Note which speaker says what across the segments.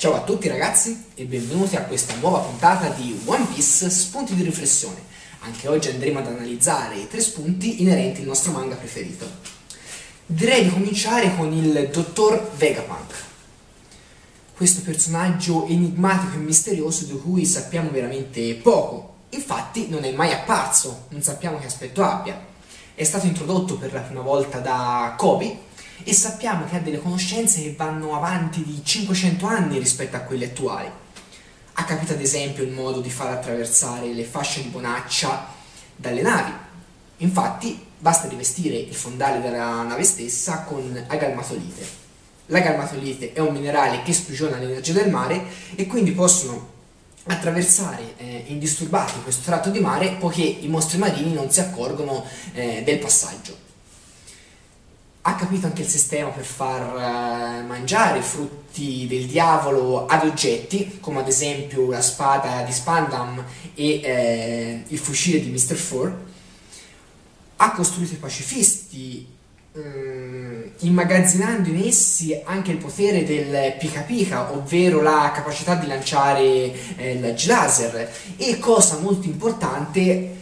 Speaker 1: Ciao a tutti ragazzi e benvenuti a questa nuova puntata di One Piece Spunti di riflessione. Anche oggi andremo ad analizzare i 3 spunti inerenti al nostro manga preferito. Direi di cominciare con il dottor Vegapunk, questo personaggio enigmatico e misterioso di cui sappiamo veramente poco. Infatti non è mai apparso, non sappiamo che aspetto abbia. È stato introdotto per la prima volta da Koby e sappiamo che ha delle conoscenze che vanno avanti di 500 anni rispetto a quelle attuali. Ha capito ad esempio il modo di far attraversare le fasce di bonaccia dalle navi. Infatti basta rivestire il fondale della nave stessa con agalmatolite. L'agalmatolite è un minerale che sprigiona l'energia del mare e quindi possono attraversare indisturbati questo tratto di mare poiché i mostri marini non si accorgono del passaggio. Ha capito anche il sistema per far mangiare i frutti del diavolo ad oggetti, come ad esempio la spada di Spandam e il fucile di Mr. Four. Ha costruito i pacifisti, immagazzinando in essi anche il potere del Pika Pika, ovvero la capacità di lanciare raggi laser, e cosa molto importante,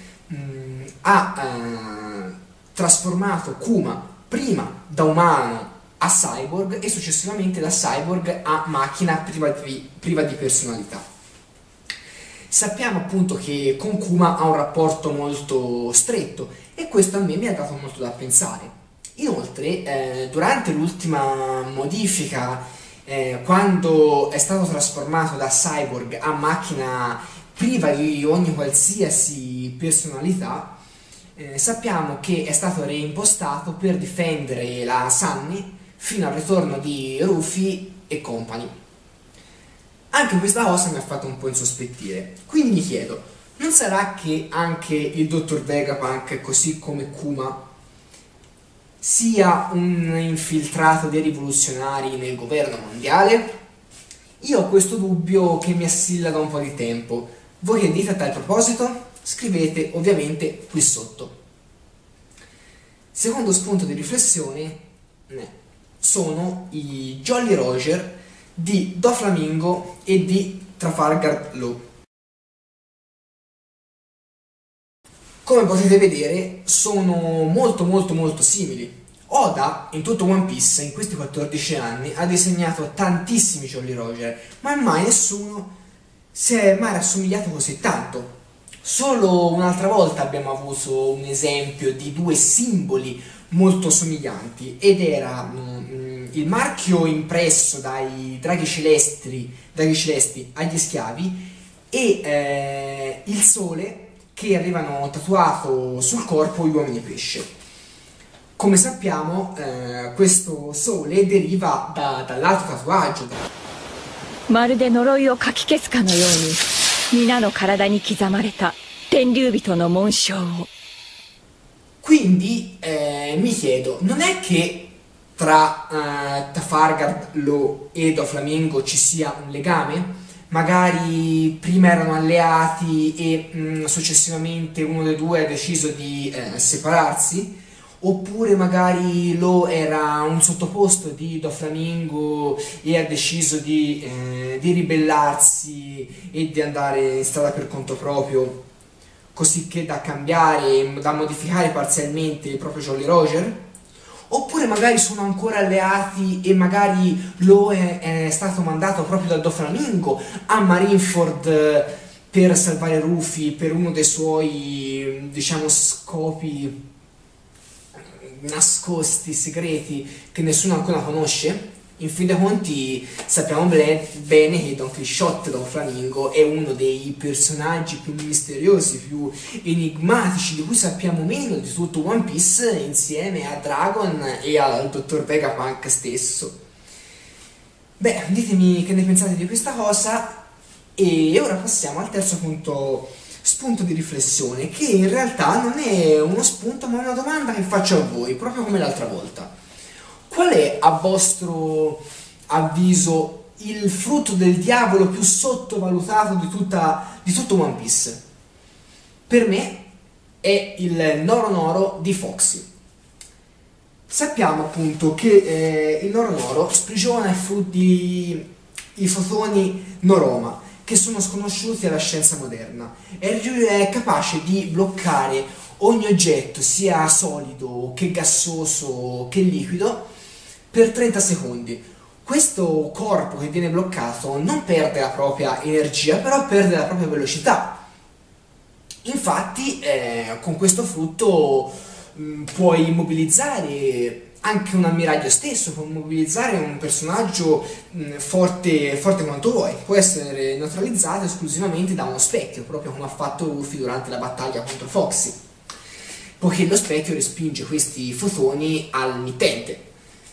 Speaker 1: ha trasformato Kuma prima da umano a cyborg e successivamente da cyborg a macchina priva di personalità. Sappiamo appunto che con Kuma ha un rapporto molto stretto e questo a me mi ha dato molto da pensare. Inoltre, durante l'ultima modifica, quando è stato trasformato da cyborg a macchina priva di ogni qualsiasi personalità, sappiamo che è stato reimpostato per difendere la Sunny fino al ritorno di Rufy e compagni. Anche questa cosa mi ha fatto un po' insospettire, quindi mi chiedo, non sarà che anche il dottor Vegapunk, così come Kuma, sia un infiltrato dei rivoluzionari nel governo mondiale? Io ho questo dubbio che mi assilla da un po' di tempo. Voi che dite a tal proposito? Scrivete ovviamente qui sotto. Secondo spunto di riflessione sono i Jolly Roger di Doflamingo e di Trafalgar Law. Come potete vedere sono molto simili. Oda in tutto One Piece in questi 14 anni ha disegnato tantissimi Jolly Roger, ma mai nessuno si è mai rassomigliato così tanto. Solo un'altra volta abbiamo avuto un esempio di 2 simboli molto somiglianti ed era il marchio impresso dai draghi celesti agli schiavi e il sole che avevano tatuato sul corpo gli uomini pesce. Come sappiamo questo sole deriva dall'altro tatuaggio.
Speaker 2: まるで呪いをかき消すかのように皆の体に刻まれた天竜人の紋章を。
Speaker 1: Quindi mi chiedo, non è che tra Trafalgar Law e Doflamingo ci sia un legame? Magari prima erano alleati e successivamente uno dei due ha deciso di separarsi? Oppure magari Law era un sottoposto di Doflamingo e ha deciso di ribellarsi e di andare in strada per conto proprio, così che da cambiare, da modificare parzialmente il proprio Jolly Roger? Oppure magari sono ancora alleati e magari Law è stato mandato proprio da Doflamingo a Marineford per salvare Rufy per uno dei suoi, diciamo, scopi nascosti, segreti, che nessuno ancora conosce? In fin dei conti sappiamo bene che Don Quixote Doflamingo è uno dei personaggi più misteriosi, più enigmatici, di cui sappiamo meno di tutto One Piece, insieme a Dragon e al dottor Vegapunk stesso. Beh, ditemi che ne pensate di questa cosa e ora passiamo al terzo spunto di riflessione, che in realtà non è uno spunto ma una domanda che faccio a voi, proprio come l'altra volta. Qual è, a vostro avviso, il frutto del diavolo più sottovalutato di tutto One Piece? Per me è il Noro Noro di Foxy. Sappiamo appunto che il Noro Noro sprigiona i fotoni Noroma, che sono sconosciuti alla scienza moderna. È capace di bloccare ogni oggetto, sia solido che gassoso che liquido, per 30 secondi. Questo corpo che viene bloccato non perde la propria energia, però perde la propria velocità. Infatti, con questo frutto puoi immobilizzare anche un ammiraglio stesso, puoi immobilizzare un personaggio forte quanto vuoi. Può essere neutralizzato esclusivamente da uno specchio, proprio come ha fatto Luffy durante la battaglia contro Foxy, poiché lo specchio respinge questi fotoni al mittente.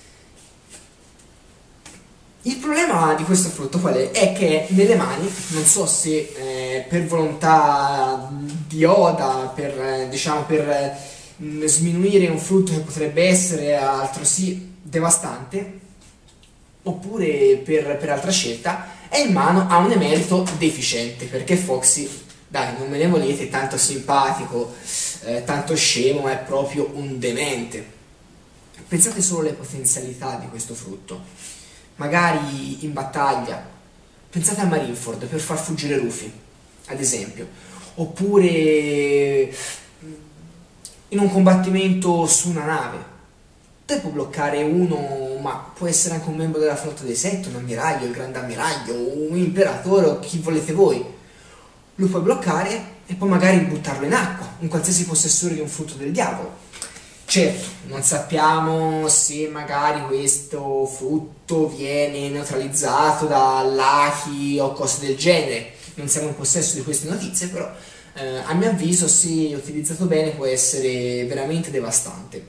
Speaker 1: Il problema di questo frutto qual è? È che nelle mani, non so se per volontà di Oda, per sminuire un frutto che potrebbe essere altresì devastante, oppure per altra scelta, è in mano a un emerito deficiente, perché Foxy, dai, non me ne volete, è tanto simpatico, tanto scemo, è proprio un demente. Pensate solo alle potenzialità di questo frutto. Magari in battaglia, pensate a Marineford per far fuggire Luffy, ad esempio, oppure in un combattimento su una nave. Te può bloccare uno, ma può essere anche un membro della flotta dei Sette, un ammiraglio, il grande ammiraglio, un imperatore o chi volete voi. Lo puoi bloccare e poi magari buttarlo in acqua, un qualsiasi possessore di un frutto del diavolo. Certo, non sappiamo se magari questo frutto viene neutralizzato da Lucky o cose del genere, non siamo in possesso di queste notizie, però a mio avviso, se utilizzato bene, può essere veramente devastante.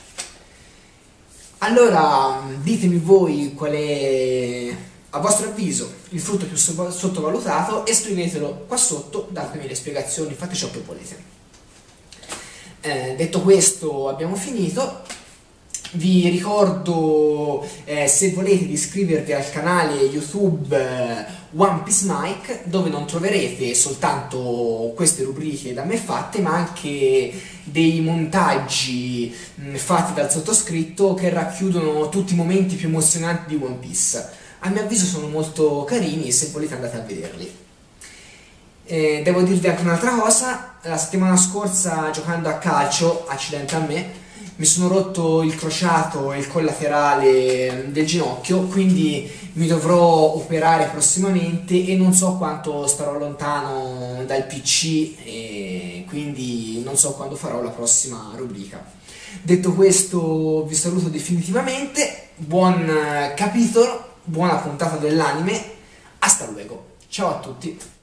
Speaker 1: Allora, ditemi voi qual è, a vostro avviso, il frutto più sottovalutato e scrivetelo qua sotto, datemi le spiegazioni, fate ciò che volete. Detto questo, abbiamo finito. Vi ricordo, se volete, di iscrivervi al canale YouTube One Piece Mike, dove non troverete soltanto queste rubriche da me fatte, ma anche dei montaggi fatti dal sottoscritto che racchiudono tutti i momenti più emozionanti di One Piece. A mio avviso sono molto carini e se volete andate a vederli. Devo dirvi anche un'altra cosa: la settimana scorsa, giocando a calcio, accidente a me, mi sono rotto il crociato e il collaterale del ginocchio, quindi mi dovrò operare prossimamente e non so quanto starò lontano dal PC e quindi non so quando farò la prossima rubrica. Detto questo, vi saluto definitivamente, buon capitolo, buona puntata dell'anime, hasta luego, ciao a tutti!